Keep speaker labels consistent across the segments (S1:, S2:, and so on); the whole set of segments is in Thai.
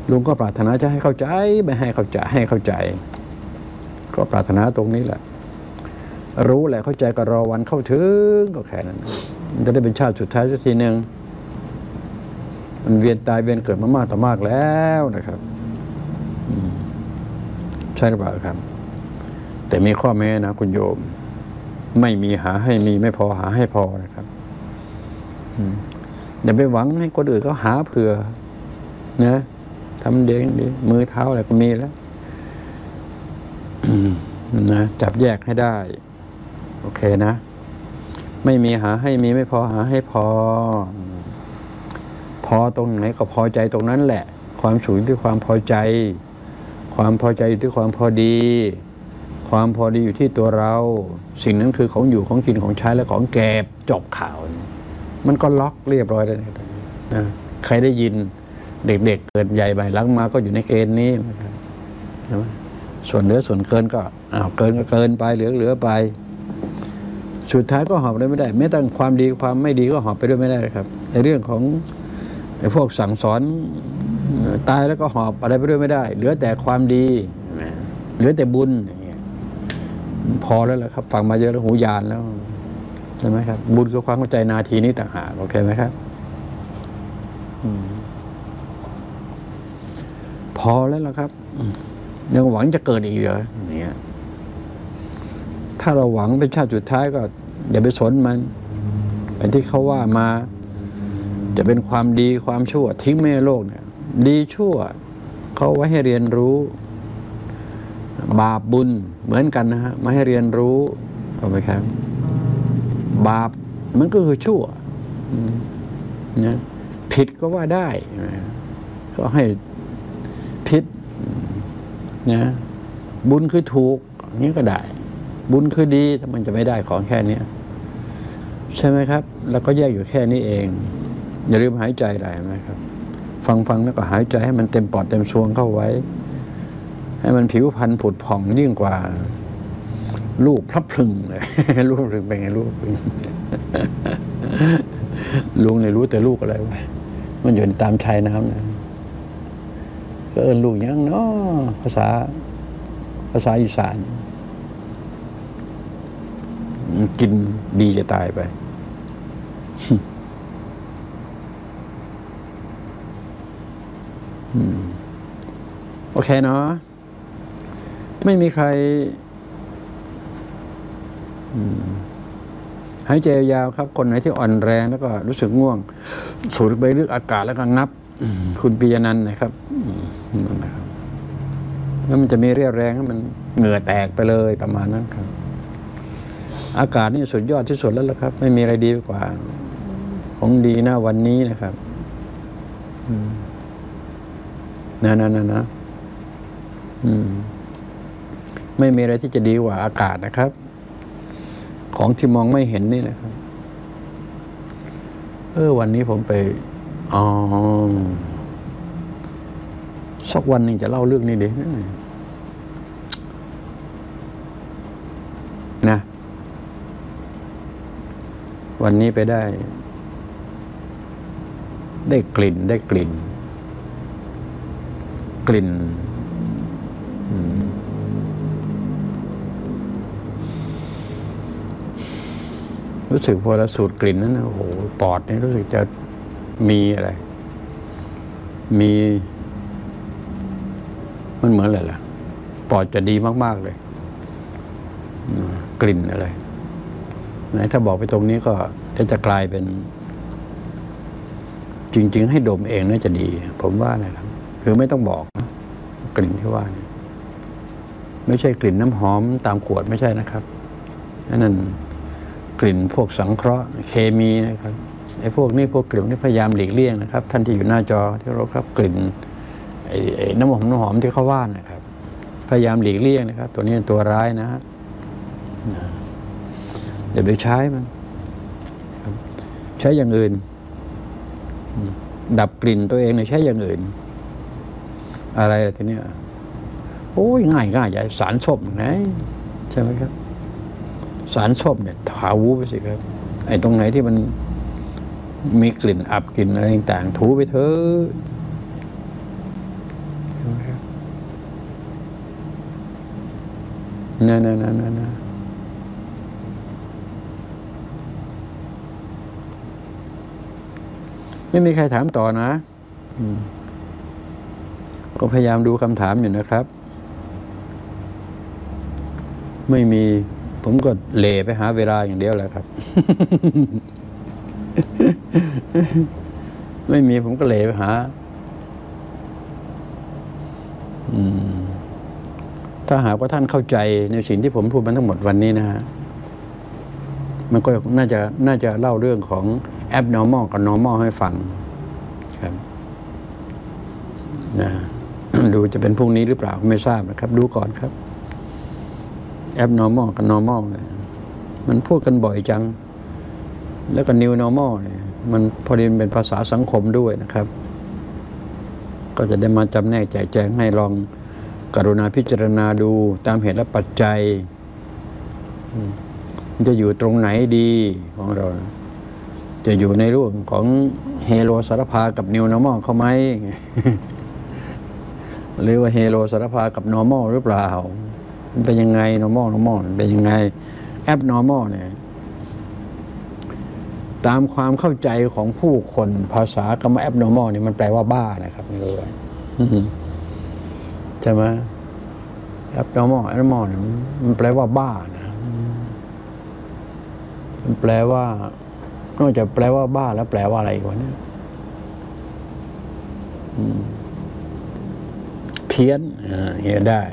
S1: ลุงก็ปรารถนาจะให้เข้าใจไม่ให้เข้าใจให้เข้าใจก็ปรารถนาตรงนี้แหละรู้แหละเข้าใจก็รอวันเข้าถึงก็แค่นั้นมันจะได้เป็นชาติสุดท้ายสักทีหนึ่งมันเวียนตายเวียนเกิดมามากต่อมากแล้วนะครับใช่หรือเปล่าครับแต่มีข้อแม้นะคุณโยมไม่มีหาให้มีไม่พอหาให้พอนะครับอย่าไปหวังให้คนอื่นเขาหาเผื่อนะทำเด็กดีมือเท้าอะไรก็มีแล้วนะจับแยกให้ได้โอเคนะไม่มีหาให้มีไม่พอหาให้พอพอตรงไหนก็พอใจตรงนั้นแหละความสุขอยู่ที่ความพอใจความพอใจอยู่ที่ความพอดีความพอดีอยู่ที่ตัวเราสิ่งนั้นคือของอยู่ของกินของใช้และของเก็บจบข่าวมันก็ล็อกเรียบร้อยแล้วนะใครได้ยินเด็กๆเกิดใหญ่ใบหลังมาก็อยู่ในเกณฑ์นี้นะครับใช่ไหมส่วนเหลือส่วนเกินก็เกินก็เกินไปเหลือไปสุดท้ายก็หอบได้ไม่ได้แม้แต่ความดีความไม่ดีก็หอบไปด้วยไม่ได้ครับในเรื่องของไอ้พวกสั่งสอนตายแล้วก็หอบอะไรไปด้วยไม่ได้เหลือแต่ความดีเหลือแต่บุญอย่างเงี้ยพอแล้วแหละครับฟังมาเยอะแล้วหูยานแล้วใช่ไหมครับบุญคือความเข้าใจนาทีนี้ต่างหากโอเคไหมครับพอแล้วล่ะครับยังหวังจะเกิดอีกเหรอเนี่ยถ้าเราหวังเป็นชาติสุดท้ายก็อย่าไปสนมันไอ้ที่เขาว่ามาจะเป็นความดีความชั่วทิ้งไม่ให้โลกเนี่ยดีชั่วเขาไว้ให้เรียนรู้บาปบุญเหมือนกันนะฮะมาให้เรียนรู้เอาไหมครับบาปมันก็คือชั่วนะผิดก็ว่าได้ก็ให้ผิดนะบุญคือถูกอย่างนี้ก็ได้บุญคือดีแต่มันจะไม่ได้ของแค่นี้ใช่ไหมครับแล้วก็แยกอยู่แค่นี้เองอย่าลืมหายใจได้ไหมครับฟังแล้วก็หายใจให้มันเต็มปอดเต็มซวงเข้าไว้ให้มันผิวพรรณผุดผ่องยิ่งกว่าลูกพลับพลึงเลยลูกพลึงเป็นไงลูกพลึงลุงเนี่ยรู้แต่ลูกอะไรวะมันอยู่ตามชายน้ำนะก็เอิ้นลูกยังเนาะภาษาอีสานกินดีจะตายไปโอเคเนาะไม่มีใครหายใจยาวครับคนไหนที่อ่อนแรงแล้วก็รู้สึกง่วงสูดไปลึกอากาศแล้วก็งับคุณปิยนันท์นะครับแล้วมันจะมีเรี่ยวแรงให้มันเหงื่อแตกไปเลยประมาณนั้นครับอากาศนี่สุดยอดที่สุดแล้วล่ะครับไม่มีอะไรดีกว่าของดีนะวันนี้นะครับนะไม่มีอะไรที่จะดีกว่าอากาศนะครับของที่มองไม่เห็นนี่นะครับวันนี้ผมไปสักวันหนึ่งจะเล่าเรื่องนี้ดินะวันนี้ไปได้กลิ่นรู้สึกพอเราสูดกลิ่นนั้นโอ้โหปอดนี่รู้สึกจะมีอะไรมันเหมือนอะไรล่ะปอดจะดีมากๆเลยกลิ่นอะไรไหนถ้าบอกไปตรงนี้ก็จะกลายเป็นจริงๆให้ดมเองน่าจะดีผมว่านะครับคือไม่ต้องบอกนะกลิ่นที่ว่านี่ไม่ใช่กลิ่นน้ำหอมตามขวดไม่ใช่นะครับนั่นกลิ่นพวกสังเคราะห์เคมีนะครับไอ้พวกนี้พวกกลิ่นนี่พยายามหลีกเลี่ยงนะครับท่านที่อยู่หน้าจอที่เราครับกลิ่นไอ้น้ำหอมที่เขาว่านะครับพยายามหลีกเลี่ยงนะครับตัวนี้ตัวร้ายนะฮะอย่าไปใช้มันใช้อย่างอื่นดับกลิ่นตัวเองเนี่ยใช้อย่างอื่นอะไรทีนี้โอ้ยง่ายใหญ่สารส้มไงใช่ไหมครับสารส้มเนี่ยถาวูไปสิครับไอ้ตรงไหนที่มันมีกลิ่นอับกลิ่นอะไรต่างๆถูไปเถอะนะไม่มีใครถามต่อนะก็พยายามดูคำถามอยู่นะครับไม่มีผมก็เหล่ไปหาเวลาอย่างเดียวแหละครับ ไม่มีผมก็เหล่ไปหาถ้าหากว่าท่านเข้าใจในสิ่งที่ผมพูดมาทั้งหมดวันนี้นะฮะมันก็น่าจะเล่าเรื่องของ abnormal กับ normal ให้ฟังครับนะ ดูจะเป็นพรุ่งนี้หรือเปล่าไม่ทราบนะครับดูก่อนครับ abnormal กับ normal เนี่ยมันพูดกันบ่อยจังแล้วก็ new normal เนี่ยมันพอดีเป็นภาษาสังคมด้วยนะครับก็จะได้มาจำแนกแจกแจงให้ลองกรุณาพิจารณาดูตามเหตุและปัจจัยมันจะอยู่ตรงไหนดีของเราจะอยู่ในรูปของเฮโรสารพากับนิวนอร์มอลเขาไหม หรือว่าเฮโรสารพากับนอร์มอลหรือเปล่ามันเป็นยังไงนอร์มอลเป็นยังไงแอบนอร์มอลเนี่ยตามความเข้าใจของผู้คนภาษาคำว่าแอบนอร์มอลเนี่ยมันแปลว่าบ้านะครับไม่รู้ใช่ไหมแอบนอร์มอลเนี่ยมันแปลว่าบ้านะมันแปลว่านอกจากแปลว่าบ้าแล้วแปลว่าอะไรวะเนี่ยเพี้ยนเหี้ยได้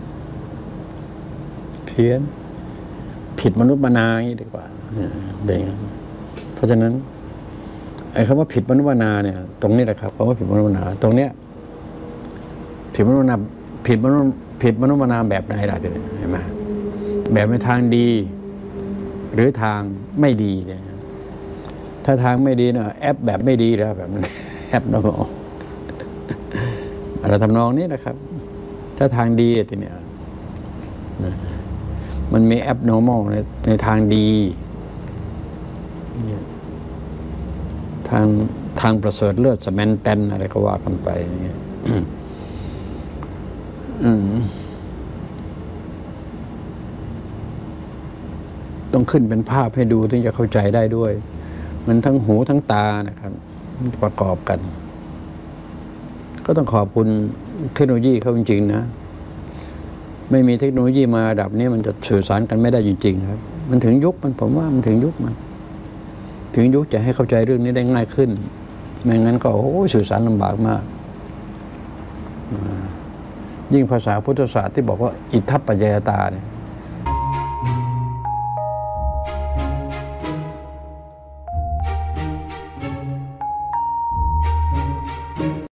S1: เพี้ยนผิดมนุษย์มนาอย่างนี้ดีกว่าเพราะฉะนั้นไอ้คำว่าผิดมนุษย์มนาเนี่ยตรงนี้แหละครับคำว่าผิดมนุษย์มนาตรงเนี้ยผิดมนุษย์มนาผิดมนุษย์มนาแบบไหนล่ะเห็นไหมแบบในทางดีหรือทางไม่ดีเนี่ยถ้าทางไม่ดีเนี่ยแอปแบบไม่ดีแล้วแบบนั้นแอปนอร์มอลอะไรทำนองนี้นะครับ ถ้าทางดีทีเนี้ยมันมีแอปนอร์มอลในทางดีทางประเสริฐเลิศสแมนแตนอะไรก็ว่ากันไปอย่างเงี้ยต้องขึ้นเป็นภาพให้ดูถึงจะเข้าใจได้ด้วยมันทั้งหูทั้งตานะครับประกอบกันก็ต้องขอบคุณเทคโนโลยีเขาจริงๆนะไม่มีเทคโนโลยีมาระดับนี้มันจะสื่อสารกันไม่ได้จริงๆครับมันถึงยุคผมว่ามันถึงยุคถึงยุคจะให้เข้าใจเรื่องนี้ได้ง่ายขึ้นไม่งั้นก็สื่อสารลำบากมากยิ่งภาษาพุทธศาสตร์ที่บอกว่าอิทัปปัจจยตาเนี่ย